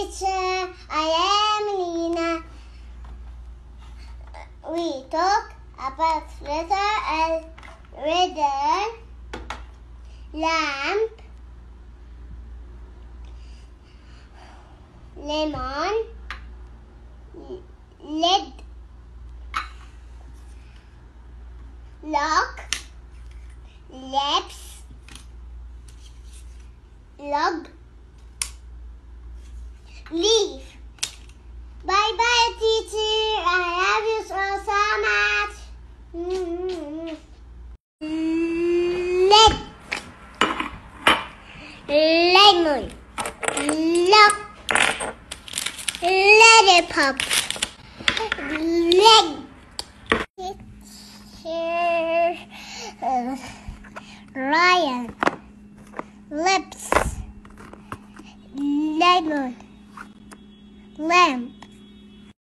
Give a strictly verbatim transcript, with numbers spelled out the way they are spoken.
teacher. I am Lina. We talk about letter L, riddle, lamp, lemon, lid, lock, lips, log, leaf. Bye bye, teacher. I love you so, so much. Mm-hmm. Lid, lemon, lock, lollipop, leg, teacher, uh, Ryan, lips, lemon, lamp,